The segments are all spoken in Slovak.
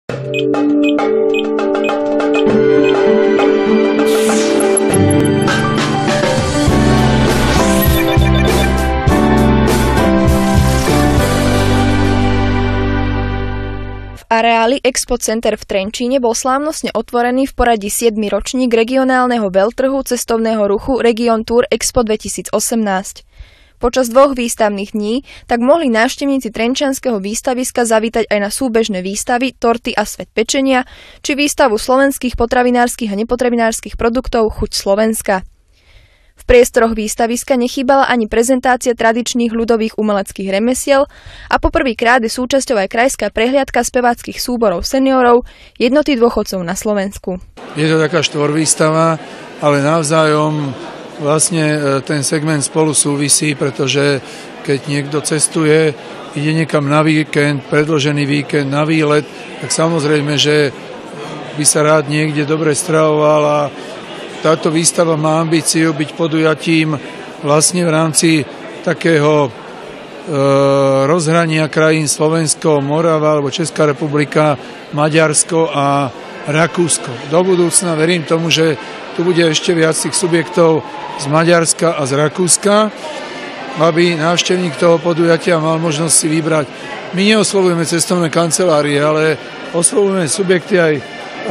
Areáli Expo Center v Trenčíne bol slávnostne otvorený v poradí 7. ročník regionálneho veľtrhu cestovného ruchu Region Tour Expo 2018. Počas 2 výstavných dní tak mohli návštevníci trenčianskeho výstaviska zavítať aj na súbežné výstavy Torty a svet pečenia či výstavu slovenských potravinárskych a nepotravinárskych produktov Chuť Slovenska. V priestoroch výstaviska nechýbala ani prezentácia tradičných ľudových umeleckých remesiel a poprvýkrát je súčasťou aj krajská prehliadka speváckych súborov seniorov Jednoty dôchodcov na Slovensku. Je to taká štvorvýstava, ale navzájom vlastne ten segment spolu súvisí, pretože keď niekto cestuje, ide niekam na víkend, predĺžený víkend, na výlet, tak samozrejme, že by sa rád niekde dobre stravoval a táto výstava má ambíciu byť podujatím vlastne v rámci takého rozhrania krajín Slovensko, Morava alebo Česká republika, Maďarsko a Rakúsko. Do budúcna verím tomu, že tu bude ešte viac tých subjektov z Maďarska a z Rakúska, aby návštevník toho podujatia mal možnosť si vybrať. My neoslovujeme cestovné kancelárie, ale oslovujeme subjekty aj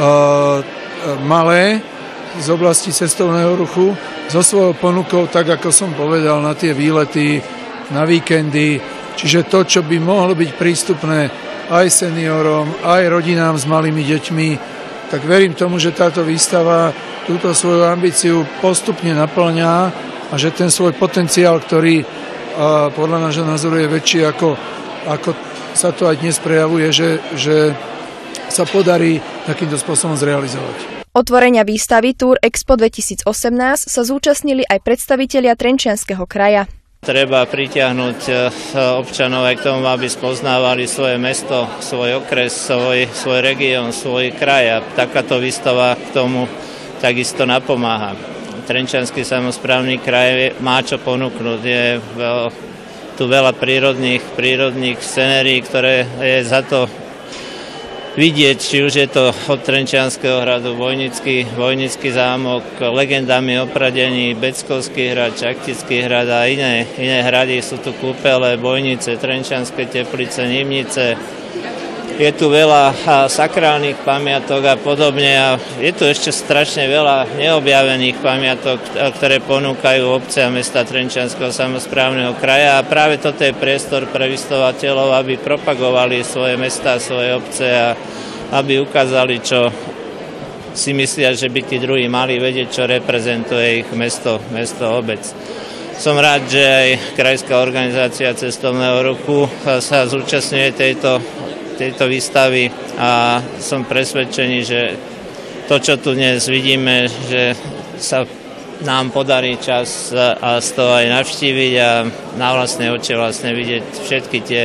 malé, z oblasti cestovného ruchu so svojou ponukou, tak ako som povedal, na tie výlety, na víkendy. Čiže to, čo by mohlo byť prístupné aj seniorom, aj rodinám s malými deťmi, tak verím tomu, že táto výstava túto svoju ambíciu postupne naplňa a že ten svoj potenciál, ktorý podľa nášho názoru je väčší, ako sa to aj dnes prejavuje, že sa podarí takýmto spôsobom zrealizovať. Otvorenia výstavy Tour Expo 2018 sa zúčastnili aj predstavitelia Trenčianskeho kraja. Treba pritiahnuť občanov aj k tomu, aby spoznávali svoje mesto, svoj okres, svoj región, svoj kraj a takáto výstava k tomu takisto napomáha. Trenčiansky samosprávny kraj má čo ponúknuť. Je tu veľa prírodných scenérií, ktoré je za to vidieť, či už je to od Trenčianskeho hradu Vojnický zámok, legendami opradený Beckovský hrad, Čaktický hrad a iné hrady. Sú tu kúpele, Bojnice, Trenčianske Teplice, Nimnice. Je tu veľa sakrálnych pamiatok a podobne a je tu ešte strašne veľa neobjavených pamiatok, ktoré ponúkajú obce a mesta Trenčianskeho samosprávneho kraja a práve toto je priestor pre vystovateľov, aby propagovali svoje mestá, svoje obce a aby ukázali, čo si myslia, že by tí druhí mali vedieť, čo reprezentuje ich mesto, obec. Som rád, že aj krajská organizácia cestovného ruchu sa zúčastňuje tejto výstavy a som presvedčený, že to, čo tu dnes vidíme, že sa nám podarí čas a z toho aj navštíviť a na vlastné oči vlastne vidieť všetky tie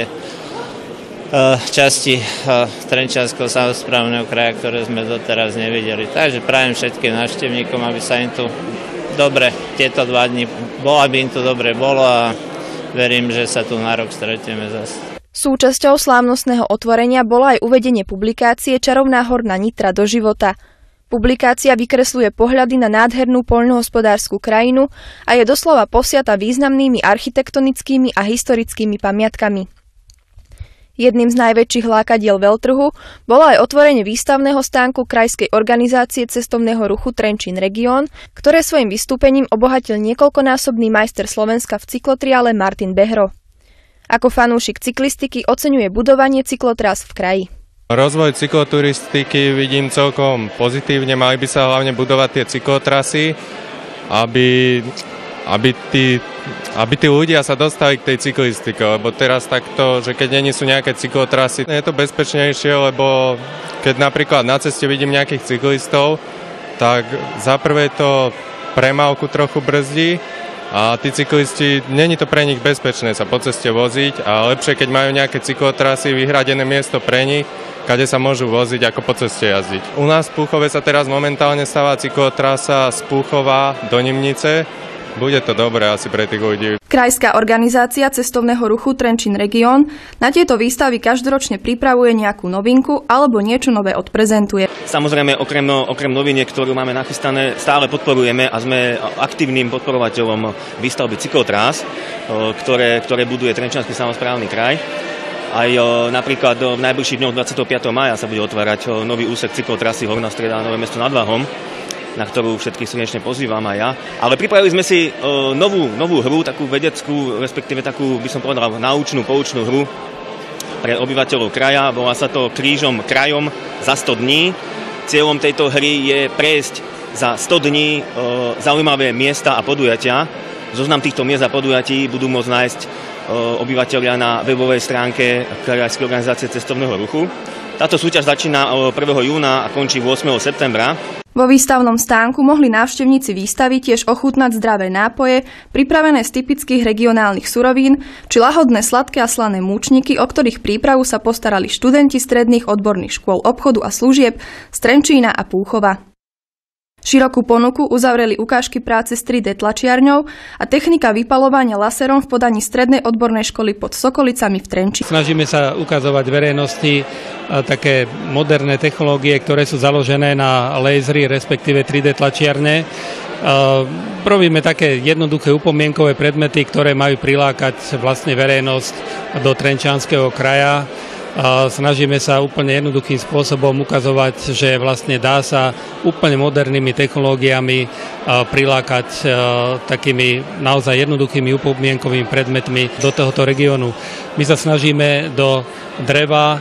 časti Trenčianskeho samosprávneho kraja, ktoré sme doteraz nevideli. Takže prajem všetkým návštevníkom, aby sa im tu dobre tieto 2 dni, aby im tu dobre bolo a verím, že sa tu na rok stretneme zase. Súčasťou slávnostného otvorenia bolo aj uvedenie publikácie Čarovná horná Nitra do života. Publikácia vykresľuje pohľady na nádhernú poľnohospodársku krajinu a je doslova posiata významnými architektonickými a historickými pamiatkami. Jedným z najväčších lákadiel veľtrhu bolo aj otvorenie výstavného stánku krajskej organizácie cestovného ruchu Trenčín Región, ktoré svojim vystúpením obohatil niekoľkonásobný majster Slovenska v cyklotriále Martin Behro. Ako fanúšik cyklistiky oceňuje budovanie cyklotrás v kraji. Rozvoj cykloturistiky vidím celkom pozitívne. Mali by sa hlavne budovať tie cyklotrasy, aby tí ľudia sa dostali k tej cyklistike. Lebo teraz takto, že keď nie sú nejaké cyklotrasy, je to bezpečnejšie, lebo keď napríklad na ceste vidím nejakých cyklistov, tak za prvé to premávku trochu brzdí, a tí cyklisti, není to pre nich bezpečné sa po ceste voziť a lepšie, keď majú nejaké cyklotrasy, vyhradené miesto pre nich, kade sa môžu voziť, ako po ceste jazdiť. U nás v Púchove sa teraz momentálne stavá cyklotrasa z Púchova do Nimnice bude to dobré asi pre tých ľudí. Krajská organizácia cestovného ruchu Trenčín Región na tieto výstavy každoročne pripravuje nejakú novinku alebo niečo nové odprezentuje. Samozrejme, okrem noviniek, ktorú máme nachystané, stále podporujeme a sme aktívnym podporovateľom výstavby cyklotrás, ktoré buduje Trenčiansky samosprávny kraj. Aj napríklad v najbližších dňoch 25. mája sa bude otvárať nový úsek cyklotrasy Horná Streda a Nové Mesto nad Váhom, na ktorú všetkých srdečne pozývam aj ja. Ale pripravili sme si novú hru, takú vedeckú, respektíve takú, by som povedal, naučnú, poučnú hru pre obyvateľov kraja. Volá sa to Krížom krajom za 100 dní. Cieľom tejto hry je prejsť za 100 dní zaujímavé miesta a podujatia. Zoznam týchto miest a podujatí budú môcť nájsť obyvateľia na webovej stránke Krajskej organizácie cestovného ruchu. Táto súťaž začína 1. júna a končí 8. septembra. Vo výstavnom stánku mohli návštevníci výstavy tiež ochutnať zdravé nápoje, pripravené z typických regionálnych surovín, či lahodné sladké a slané múčniky, o ktorých prípravu sa postarali študenti stredných odborných škôl obchodu a služieb z Trenčína a Púchova. Širokú ponuku uzavreli ukážky práce s 3D tlačiarňou a technika vypaľovania laserom v podaní strednej odbornej školy pod Sokolicami v Trenčíne. Snažíme sa ukazovať verejnosti také moderné technológie, ktoré sú založené na lasery, respektíve 3D tlačiarne. Robíme také jednoduché upomienkové predmety, ktoré majú prilákať vlastne verejnosť do Trenčianskeho kraja. Snažíme sa úplne jednoduchým spôsobom ukazovať, že vlastne dá sa úplne modernými technológiami prilákať takými naozaj jednoduchými upomienkovými predmetmi do tohoto regiónu. My sa snažíme do dreva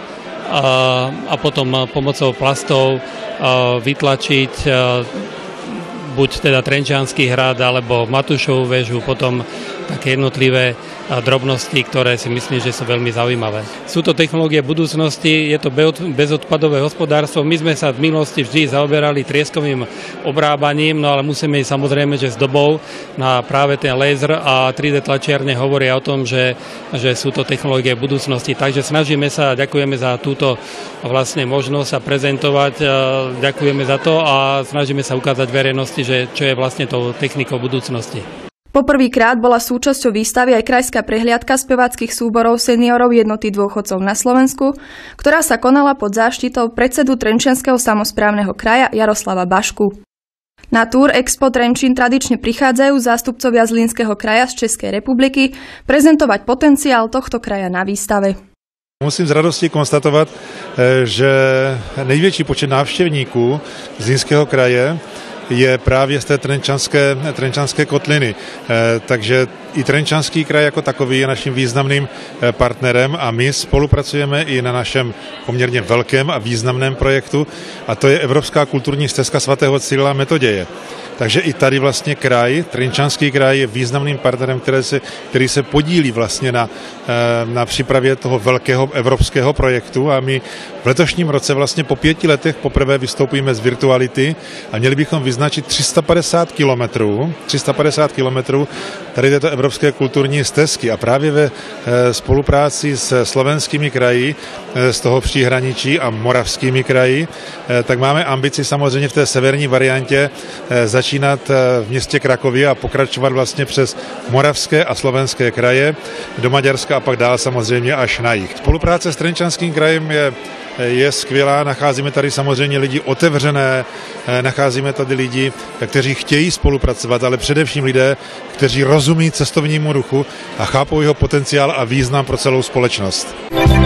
a potom pomocou plastov vytlačiť buď teda Trenčiansky hrad alebo Matúšovu väžu, potom také jednotlivé drobnosti, ktoré si myslím, že sú veľmi zaujímavé. Sú to technológie budúcnosti, je to bezodpadové hospodárstvo. My sme sa v minulosti vždy zaoberali trieskovým obrábaním, no ale musíme ísť samozrejme, že s dobou na práve ten laser a 3D tlačiarne hovoria o tom, že sú to technológie budúcnosti. Takže snažíme sa, ďakujeme za túto vlastne možnosť sa prezentovať, ďakujeme za to a snažíme sa ukázať verejnosti, že čo je vlastne tou technikou budúcnosti. Poprvýkrát bola súčasťou výstavy aj krajská prehliadka speváckych súborov seniorov Jednoty dôchodcov na Slovensku, ktorá sa konala pod záštitou predsedu Trenčianskeho samosprávneho kraja Jaroslava Bašku. Na Tour Expo Trenčín tradične prichádzajú zástupcovia Zlínskeho kraja z Českej republiky prezentovať potenciál tohto kraja na výstave. Musím s radostí konstatovat, že největší počet návštěvníků Zlínského kraje je právě z té Trenčanské kotliny. Takže i Trenčanský kraj jako takový je naším významným partnerem a my spolupracujeme i na našem poměrně velkém a významném projektu a to je Evropská kulturní stezka svatého Cyrila Metoděje. Takže i tady vlastně Trenčanský kraj je významným partnerem, který se podílí vlastně na přípravě toho velkého evropského projektu a my v letošním roce vlastně po 5 letech poprvé vystoupíme z virtuality a měli bychom vyznačit 350 kilometrů tady této evropské kulturní stezky a právě ve spolupráci s slovenskými kraji z toho příhraničí a moravskými kraji, tak máme ambici samozřejmě v té severní variantě začínat v městě Krakově a pokračovat vlastně přes moravské a slovenské kraje do Maďarska a pak dál samozřejmě až na jih. Spolupráce s Trenčanským krajem je skvělá, nacházíme tady samozřejmě lidi otevřené, nacházíme tady lidi, kteří chtějí spolupracovat, ale především lidé, kteří rozumí cestovnímu ruchu a chápou jeho potenciál a význam pro celou společnost.